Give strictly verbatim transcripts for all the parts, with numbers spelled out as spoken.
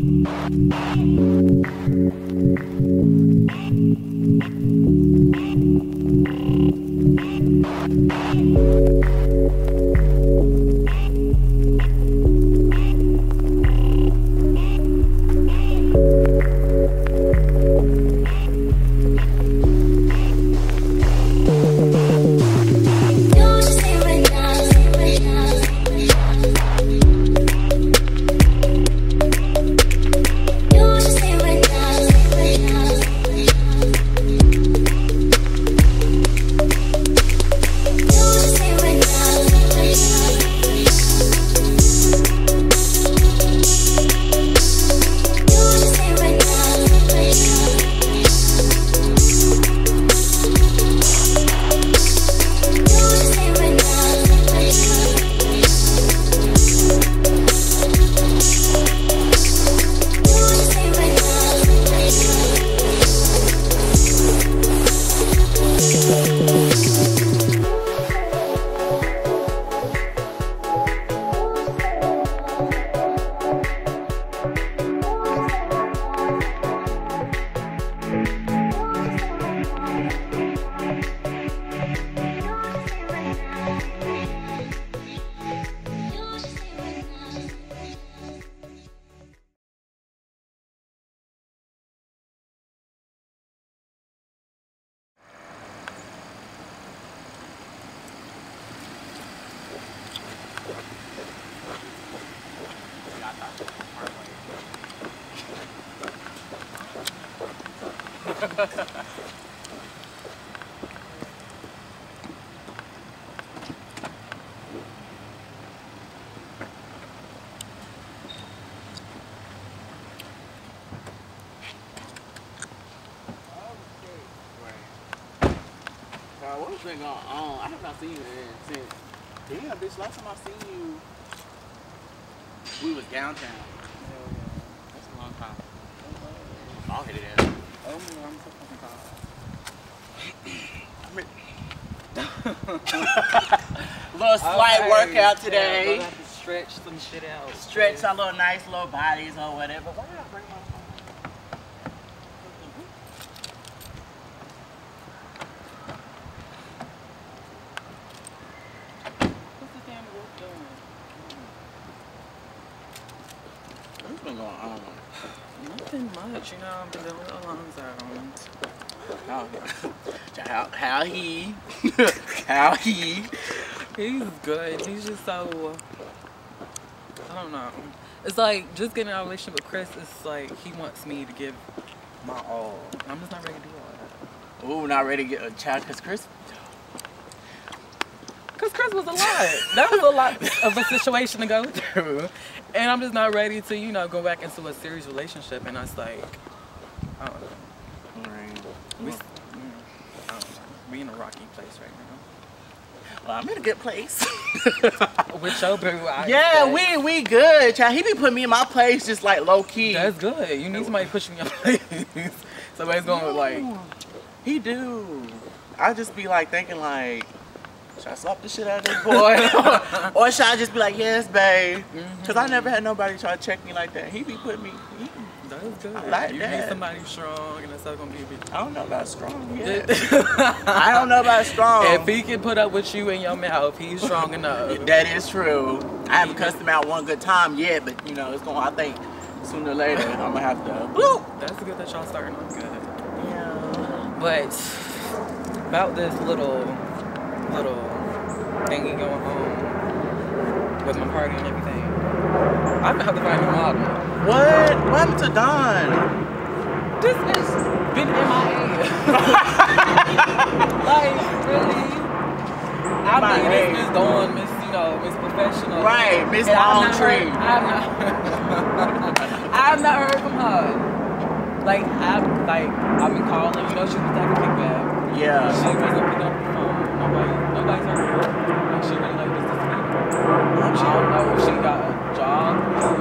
What's been going on? I have not seen you since. Damn, bitch, last time I seen you, we was downtown. Hell yeah. That's a long time. I'll hit it in. Oh, I'm so fucking tired. Little slight okay. workout today. Yeah, have to stretch some shit out. Stretch our little nice little bodies or whatever. Why did I bring my phone? Going on? Nothing much, you know. I've been doing a long time. How, how, how he? How he? He's good. He's just so. I don't know. It's like just getting in a relationship with Chris. It's like he wants me to give my all. I'm just not ready to do all that. Ooh, not ready to get a child because Chris. Because Chris was a lot. That was a lot of a situation to go through. And I'm just not ready to, you know, go back into a serious relationship. And it's like, I don't know. Right. We, mm, I don't know. We in a rocky place right now. Well, I'm in a good place. With your boo, I Yeah, we we good, child. He be putting me in my place just like low key. That's good. You need somebody pushing me in your place. Somebody's going to like. He do. I just be like thinking like, should I slap the shit out of this boy? Or should I just be like, yes, babe? Because mm-hmm. I never had nobody try to check me like that. He be putting me. He, that is good. I like you that. need somebody strong, and that's not gonna be a bitch. I don't know about strong yet. I don't know about strong. If he can put up with you in your mouth, he's strong enough. That is true. I haven't cussed him out one good time yet, but you know, it's going. I think sooner or later I'm gonna have to. Woo! That's good that y'all starting off good. Yeah. But about this little, little thingy going on with my party and everything, I'm gonna have to find a model. What? What happened to Don? This bitch been in my head. Like, really? I mean, this Miss Dawn, Miss, you know, Miss Professional. Right, Miss Long Tree. I've not, I've not heard from her. Like, I've, like, I've been calling, you know, she was taking kickback. Yeah. She wasn't picking up the phone. Nobody, nobody's heard from her. Like, she really like this to me. I don't know if she got a job.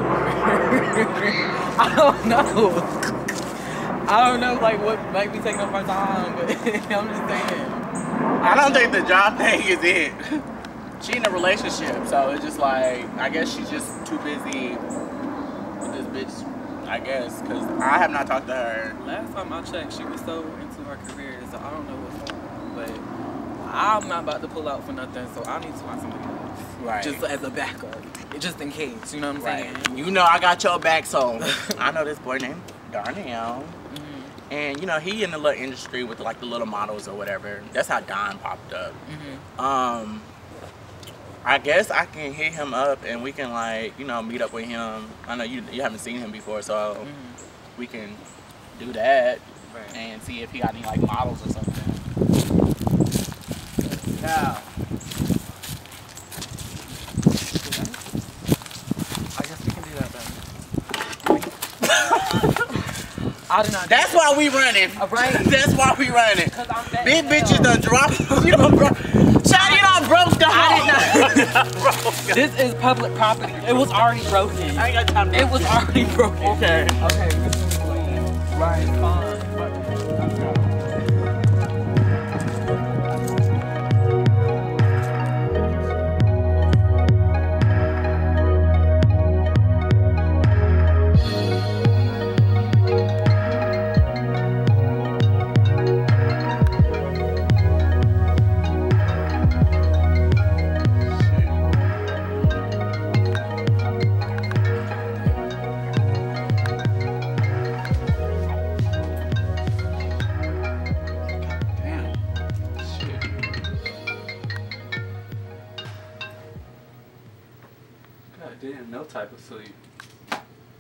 I don't know. I don't know, like, what might be taking up her time, but I'm just saying. I don't think the job thing is it. She in a relationship, so it's just like, I guess she's just too busy with this bitch. I I guess, because I have not talked to her. Last time I checked, she was so into her career, so I don't know what's going on. But I'm not about to pull out for nothing, so I need to find somebody else. Right. Just as a backup, just in case. You know what I'm Right. saying? You know I got your back, so I know this boy named Darnell. Mm-hmm. And, you know, he in the little industry with, like, the little models or whatever. That's how Don popped up. Mm-hmm. Um... I guess I can hit him up and we can, like, you know, meet up with him. I know you you haven't seen him before, so mm-hmm. we can do that right. and see if he got any, like, models or something. Now, I guess we can do that then. I do not. That's why we running. Uh, right. That's why we running. Cause I'm that Big bitches done dropped. You done broke. Child, you done broke the house. This is public property. It was already broken. I ain't got time to It was already broken. Okay. Okay. Right. Fine. Let's go. Damn, no type of sleep. God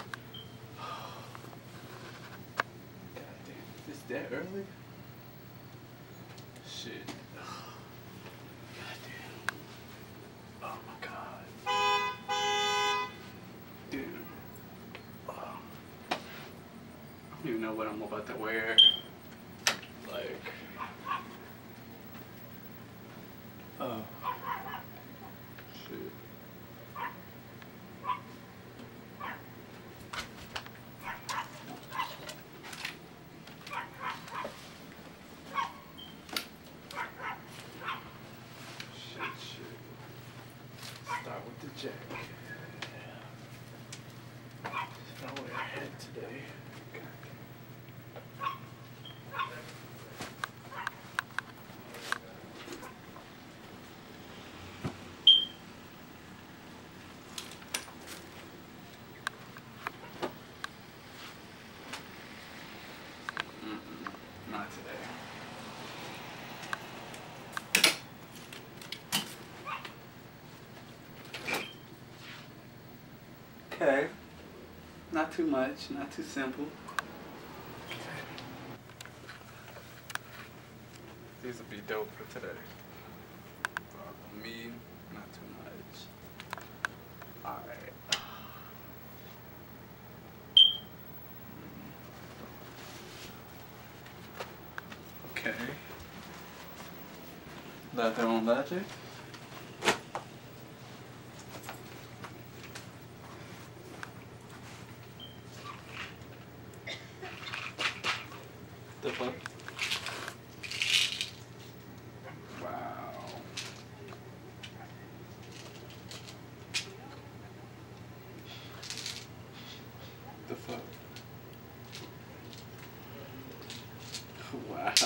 damn, it's that early? Shit. God damn. Oh my god. Dude. Oh. I don't even know what I'm about to wear. Like. Oh. Shit. Jack. There's no way ahead today. Mm-mm, not today. Okay. Not too much, not too simple. Okay. These will be dope for today. Uh, me, not too much. Alright. Okay. Leather on leather. The fuck? Wow. The fuck? Wow.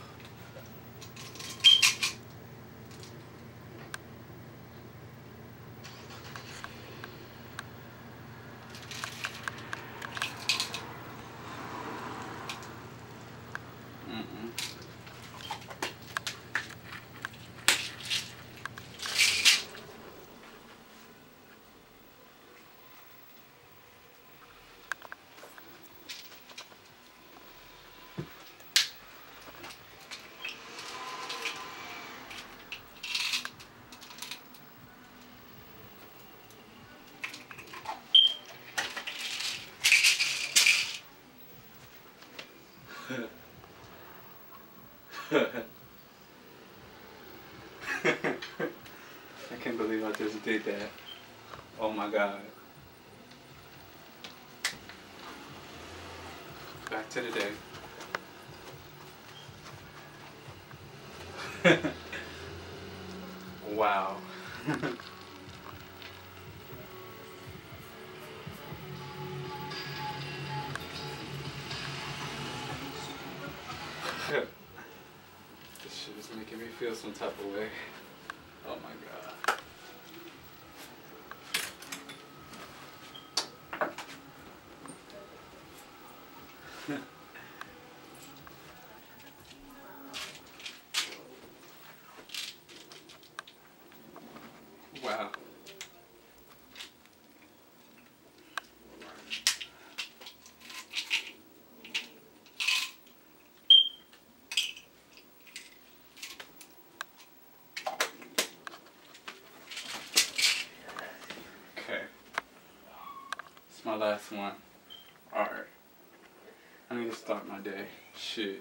I can't believe I just did that. Oh my god. Back to the day. Wow. This shit is making me feel some type of way. Oh my god. Wow. Okay. It's my last one. Alright. I need to start my day. Shit.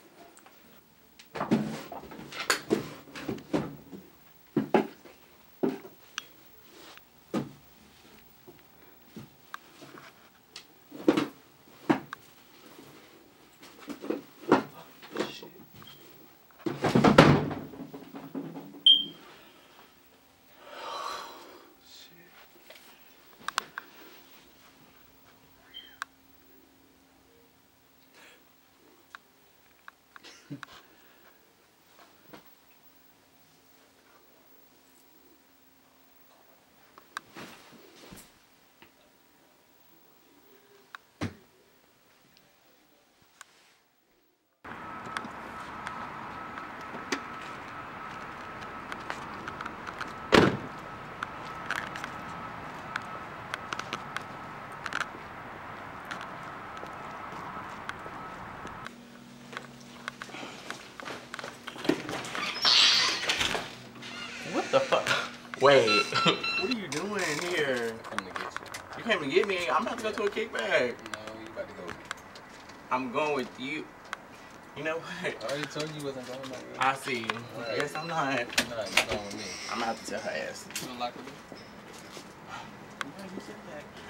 What the fuck? Wait, what are you doing here? I'm coming to get you. You came to get me? I'm about to go to a kickback. No, you about to go. I'm going with you. You know what? I already told you you wasn't going nowhere. I see you. Right. Yes, I'm not. Nah, you're going with me. I'm gonna have to tell her ass. You don't like her? Yeah, you said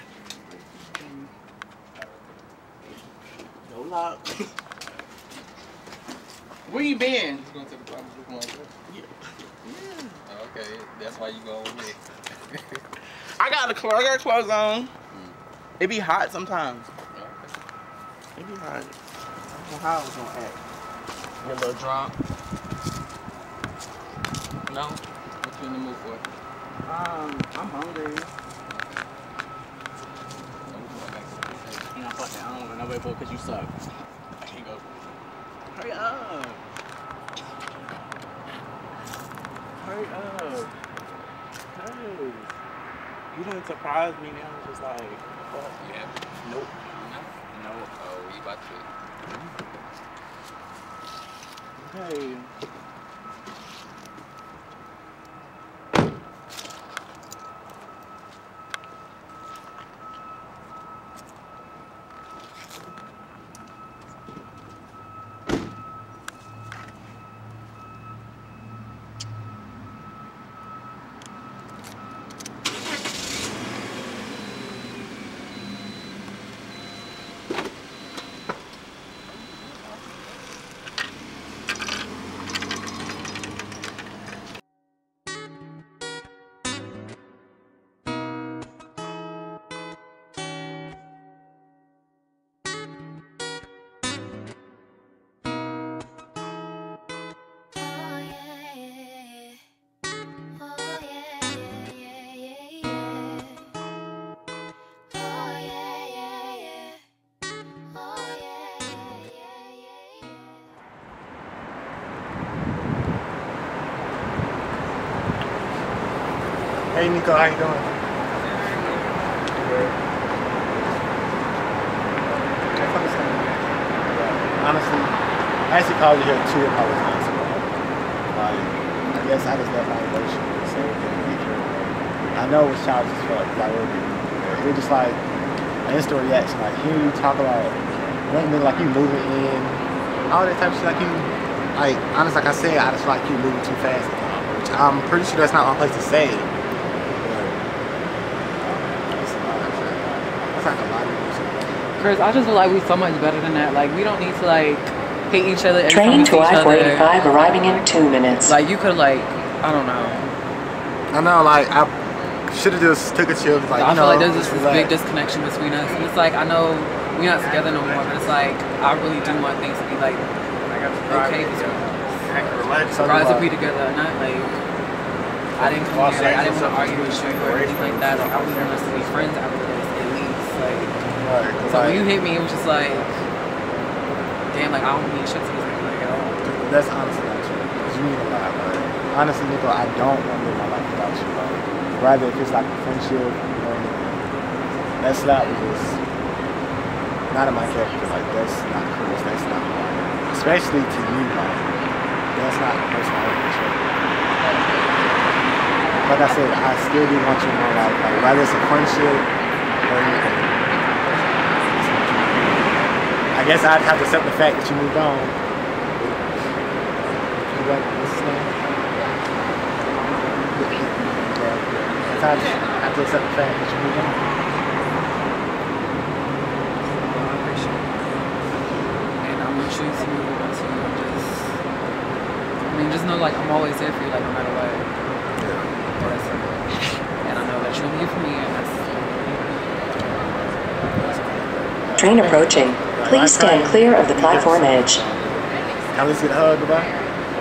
that. No lock. Where you been? You going to the club with one? Yeah. Oh, okay, that's why you going with me. I got the clothes. I got clothes on. Mm. It be hot sometimes. Okay. It be hot. I don't know how I was gonna act. Get a little drunk. No? What you in the mood for? Um, I'm hungry. Oh, we going back to the business. You know, fuck it. I don't want nobody boy because you suck. I can't go. Hurry up. Hurry up. Hey. You didn't surprise me now. It's just like, fuck. Yeah. Nope. No? Nope. Oh, you about to. Hey. Hey Nico, how you doing? Good. That's understandable. Honestly, I actually called you here to apologize. Like, I guess I just left my relationship so I know it was childish as fuck, like it was just like an instant reaction, like hearing you talk about one thing like you moving in, all that type of shit, like you, like honestly, like I said, I just feel like you moving too fast, which I'm pretty sure that's not my place to say. Chris, I just feel like we're so much better than that. Like, we don't need to, like, hate each other. every Train time we to see each I four other. eighty-five arriving in two minutes. Like, you could, like, I don't know. I know, like, I should have just took a chill. Like, I you feel know, like there's just this relax. big disconnection between us. And it's like, I know we're not together no more, but it's like, I really do want things to be, like, okay between us. So For us to uh, be together or not, like, I didn't come here, like, I didn't want to argue with you or anything like that. Like, I was want us to be friends after this, at least. Like, right, so when you hit me, it was just like, damn, like, I don't mean shit to this nigga, like, at all. That's honestly not true. Because you mean a lot, right? Honestly, Nico, I don't want to live my life without you, right? Rather if it's like a friendship, you know, that slap was just not in my character. Like, that's not cool. That's not hard. Especially to you, like, that's not the person I want to show. Like I said, I still do want you in my life. Like, whether it's a friendship or anything. I guess I'd have to accept the fact that you moved on. What's his name? Yeah. I have to accept the fact that you moved on. I appreciate it. And I want you to move on to just, I mean, just know, like, I'm always there for you, like, no matter what. Yeah. That's it. And I know that you'll be for me, and that's... Train approaching. Please stand clear of the platform edge. Can we see the hug goodbye?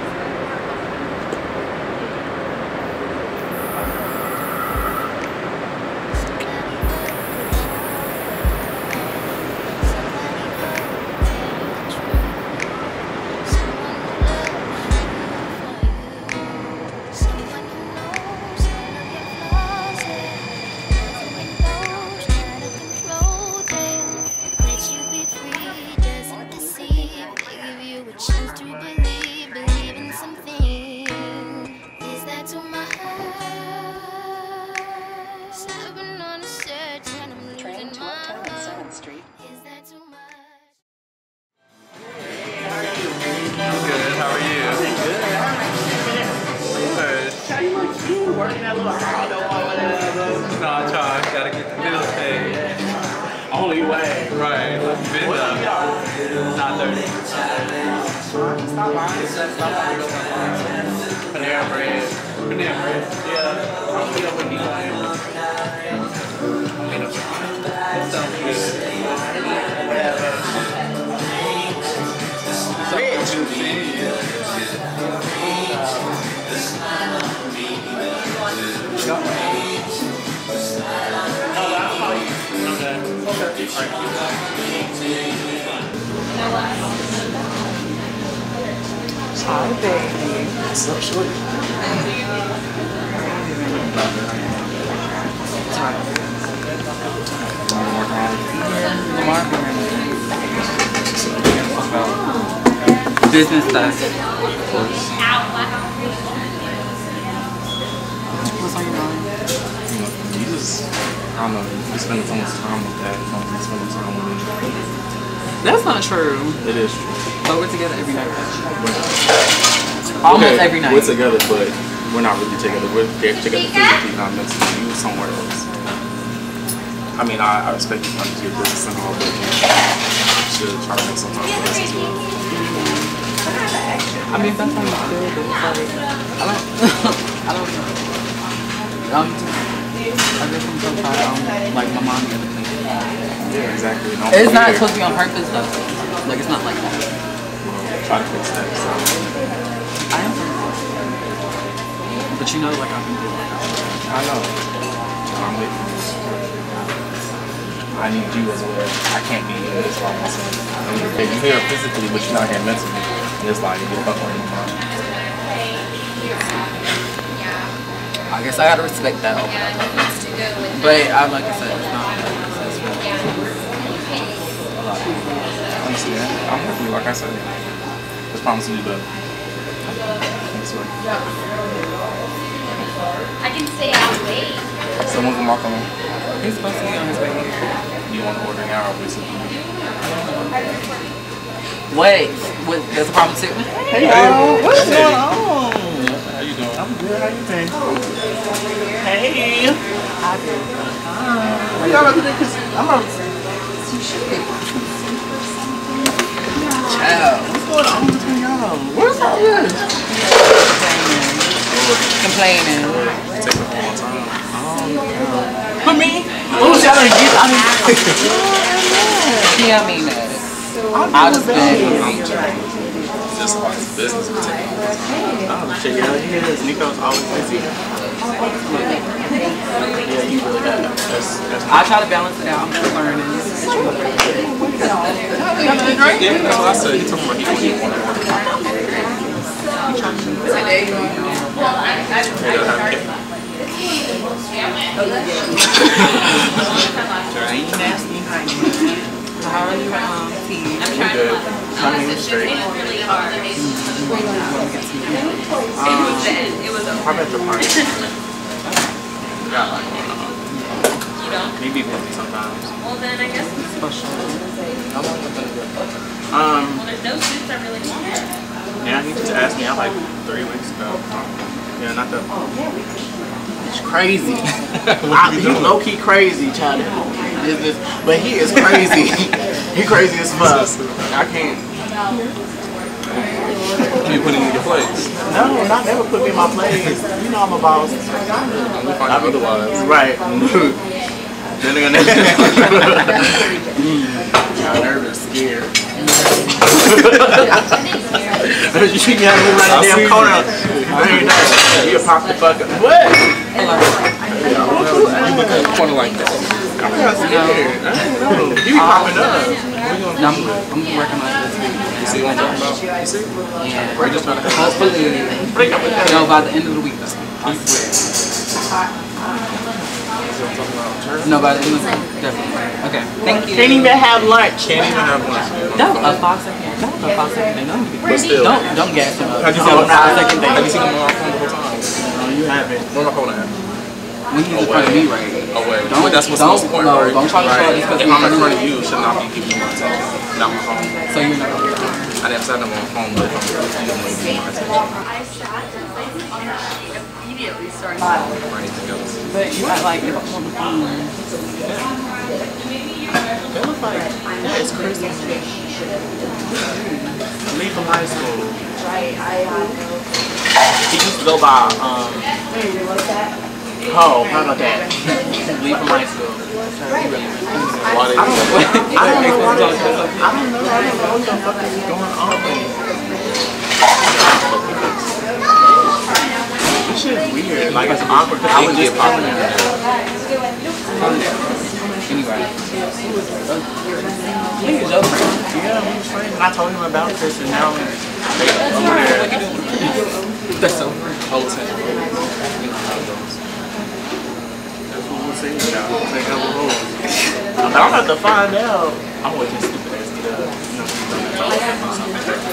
Hi, baby. What's up, shorty? Business stuff. What's on your mind? You just, I don't know, you spend so much time with that. You don't spend much time with me. That's not true. It is true. But we're together every night. Almost okay, every night. We're together, but we're not really together. We're together physically, not mentally. You somewhere else. I mean, I, I respect you coming to your business and all, but you should try to make some time for us as well. I mean, that's how you feel, but it's like, I don't, I don't know. Um, I guess I'm so tired. I don't like my mom and everything. Yeah, exactly. No, It's not supposed to be on purpose, though. Like, it's not like that. Well, try to fix that. So. I am but you know, like, I've been doing like that. I know. I'm waiting for this. I need you as well. I can't be in this by myself. I mean, okay, you're here physically, but you're not here mentally. And it's like, you get fucked on your mind. I guess I gotta respect that. But I like I said, it's not on purpose. It's really a lot. I understand. I'm with you, like I said. Just promise to do better. Thanks, sir. I can stay out late. Someone can walk on me. He's supposed to be on his way here. Do you want to order now or wait till you? Wait, what, there's a problem too? Hey y'all, what's Hey. going on? How you doing? I'm good, how you doing? Hey. I do. What y'all about to do? Cause I'm about to some shit. Child. What's going on between y'all? What's all this? Complaining. Take a long time. For me? Oh, y'all done get I mean, Yeah, I mean that. I'll just beg. I'm trying. just about his business in taking over. Oh shit, yeah, he is. Nico's always busy. Yeah, you really got that. That's, that's I try to balance it out. I'm still learning. Yeah, that's what I said. He told me he didn't want to work. ain't nasty. How are you, um, T? I'm good. I'm straight. It was really hard. Um, how about your party? Got like one of them. You don't? Maybe with me sometimes. Well, then I guess it's Special. How long have I been good? Um, well, there's no suits I really want. yeah, he just asked me out like three weeks ago. Yeah, not that. It's crazy. I, he's low key crazy, child. But he is crazy. He crazy as fuck. I can't. Can you put him in your place? No, not never put me in my place. You know I'm a boss. We find out otherwise. Right. Then they're gonna. I'm nervous, scared. You see me having to run a damn corner. I ain't know. You pop the fuck up. What? You look at the corner like that. I'm not scared. I don't know. You be popping up. No, I'm, I'm working on this. You see what I'm talking about? You see? Yeah. We're just trying to Hopefully, Break up with that. you know, by the end of the week, I swear. No, by the end of the week, definitely. Okay, thank you. Can't even have lunch. Can't even have lunch. That was a five second. That was a five second thing. Don't, But still. don't, don't gas him up. Have you That seen was a five second thing. Have you seen him on our phone the whole time? No, you haven't. Where my phone at? When he's in front of me, right? Oh wait. Don't- But that's what's don't- most important, no, right? don't try to show Right. this 'cause If we- I'm in front of you, it should not be giving you my attention. Not my phone. So you're not. I never said I'm on the phone, but if I'm with you, I'm going to give you my attention. I sat and I immediately started. Or anything else. But you act like if I'm on the phone. It looks like, yeah, it's Christmas. Leave from high school. He used to go by, um, oh, how about that? Leave from high school. Why they I don't know. do that? I don't know. I don't know. I don't know. I don't know what the fuck is going on. This shit is weird. Like, it's awkward because I was just popping in there. Anyway. Yeah, we was friends. And I told him about this, and now they over there. That's so Whole attention. You know how it goes. That's what we'll see. You know, take up a role. But I'm about to find out. I'm always just stupid ass get up. You know, that's all I can do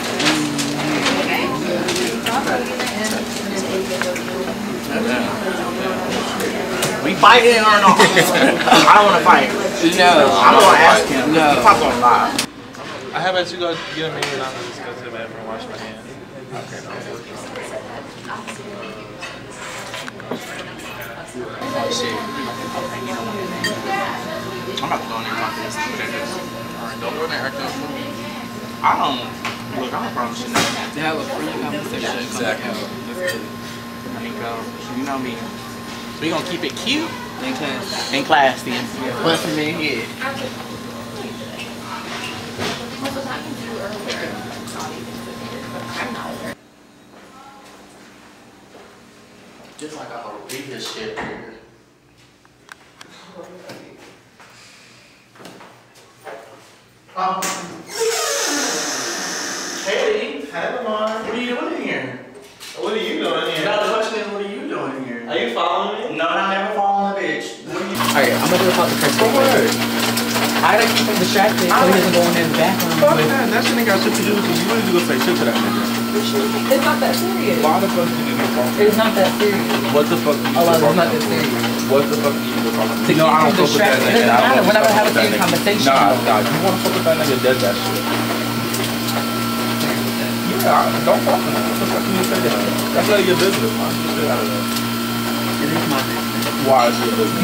something. We fighting or not? I don't want to fight. No. I'm gonna ask him. No. He popped on live. I have let you go get a million dollars just go to the bathroom and wash my hands. Okay, no. Oh shit. I'm about to go in there and talk to this stupid ass. Alright, don't go in there acting up. I don't. Look, I don't promise you nothing. They have a free conversation. Exactly. That's good. I think, uh, you know me. We gonna keep it cute In class. and classy. Bust him in here. Just like I'm gonna read this shit here. Um, hey, hey Lamar, what are you doing here? What are you doing here? No, the question is, what are you doing here? Are you following me? No, I never fall on a bitch. What are you Alright, I'm gonna go talk to Chris. I gotta keep him distracted so he doesn't go in there in the bathroom. Fuck that. That shit ain't got shit to do with you. You really do go say shit to that nigga. It's not that serious. Why the fuck do you get talking? It's not that serious. What the fuck do you Oh, get well, it's not talking that for? serious. What the fuck do you get talking To for? No, keep I him don't fuck with that distracted. nigga. It I doesn't matter. don't We're not fuck gonna have a with that serious nigga. conversation. Nah, nah. You wanna fuck with that nigga, dead that shit. Yeah, I, don't talk to him. What the fuck do you say that? That's none of your business, man. Get shit out of there. It is my business. Why is your business?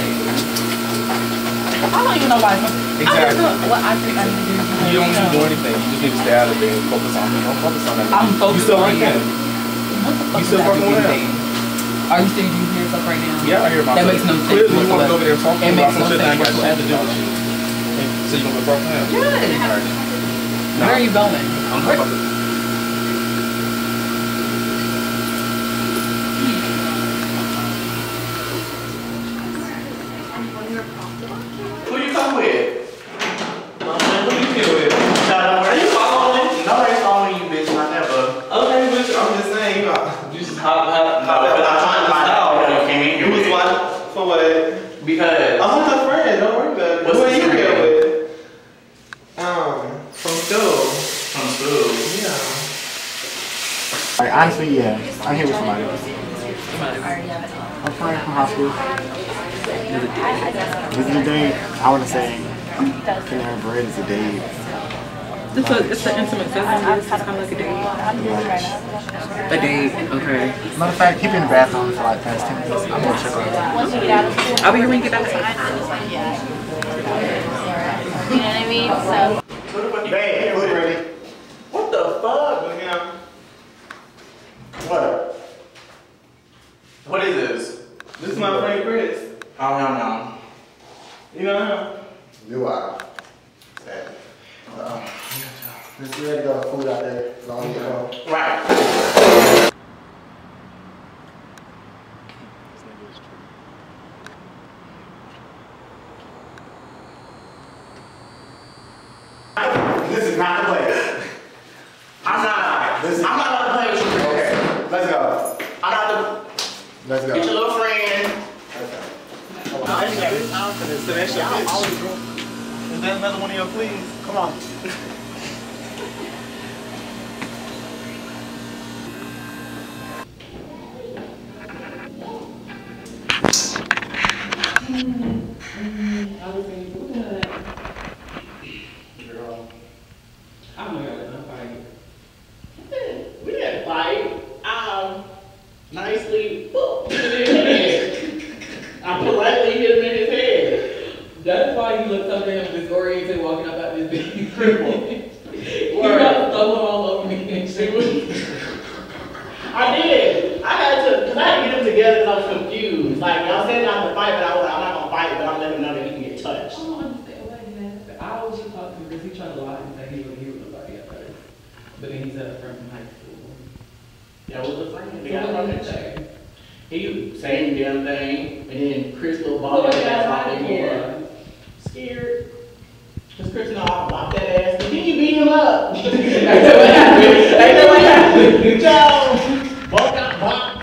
I don't even know why. Exactly. I don't know what I think I need to do. You don't need to do anything. You just need to stay out of there and focus on me. Don't focus on that. I'm focused You still on right him. there. What the fuck You still does that fucking with mean? him? Are you saying you hear stuff right now? Yeah, I hear my That makes no sense. Clearly, you want to go over whatsoever. there and talk to It him makes about some no shit that ain't got sense shit to do with whatsoever. you. So you gonna go talk to him? Yes. Alright. Where are you going? I'm about to. Like, honestly, yeah. I'm here with somebody. Somebody. I'm friend from high school. This is a date. I want to say, Canary Bread is a date. It's a, it's an intimate setting. It's kind of like a date. Yeah. A date, okay. Matter of fact, keep me in the bathroom for like past ten minutes. I'm gonna check on you. I'll be here when you get back. You know what I mean? So. Babe, food ready. What the fuck? What? What is this? This is my friend Chris. Oh, no, no. You know him? You are. Sad. Uh, Let's get ready to go. Food out there. Long as you go. Right. This is not the place. I'm not. This is, I'm not about to play with you, Chris. okay, let's go. I'm not the. Let's go. Get your little friend. I ain't got this confidence, so that's your bitch. Is that another one of your please? Come on. We didn't fight. Um, nicely, boop, hit him in his head. I politely hit him in his head. That's why he looked so damn disoriented walking up out this big cripple. He Word. got stumbling all over me and shit. I did. I had to, because I had to get them together because I was confused. Like, y'all said not to fight, but I was like, I'm not going to fight, but I'm letting him know that he can get touched. I don't understand why he had I always just talk to him because he tried to lie and say he was he was nobody at first. But then he said a friend from high school. That was a friend. They So got what from did he it. say? He same damn thing, and then Chris little So ball what that did ass I off lie in for? here. Scared. Because Chris and I blocked that ass, and then you beat him up. Ain't that what happened? Ain't that what happened? Joe! Both got blocked.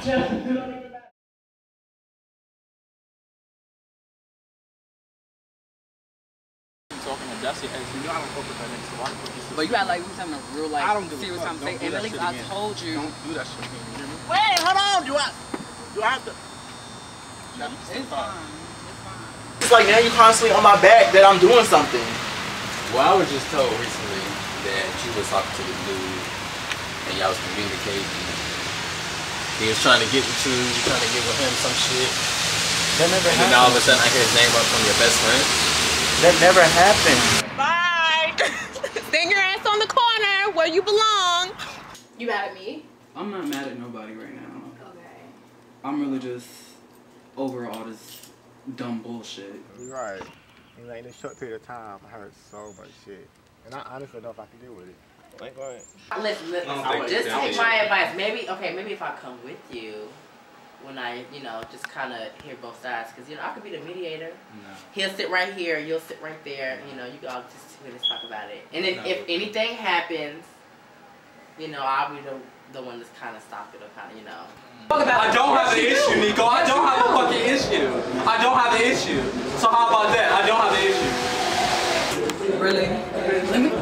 Talking to Jesse, as you know, I don't fuck with that nigga, so why the fuck you But you got like we was having a real like I don't give a serious fuck. conversation. Don't do And at that least shit I again. told you. Don't do that shit again, you hear me? Wait, hold on. Do I, do I have to? It's fine. It's fine. It's like now you're constantly on my back that I'm doing something. Well, I was just told recently that you was talking to the dude and y'all was communicating. He was trying to get with you, you trying to get with him some shit. That never And then all of a sudden I hear his name up from your best friend. That never happened. Bye. Stand your ass on the corner where you belong. You mad at me? I'm not mad at nobody right now. Okay. I'm really just over all this dumb bullshit. You're right. And like in a short period of time, I heard so much shit. And I honestly don't know if I can deal with it. Like, go ahead. Listen, listen, I don't think just that take is- my advice. Maybe, okay, maybe if I come with you, when I, you know, just kind of hear both sides, because, you know, I could be the mediator. No. He'll sit right here, you'll sit right there, you know, you all just sit and talk about it. And then No. if anything happens, you know, I'll be the, the one that's kind of stop it or kind of, you know. I don't have the issue, Nico. I don't have a fucking issue. I don't have the issue. So how about that? I don't have the issue. Really? Let me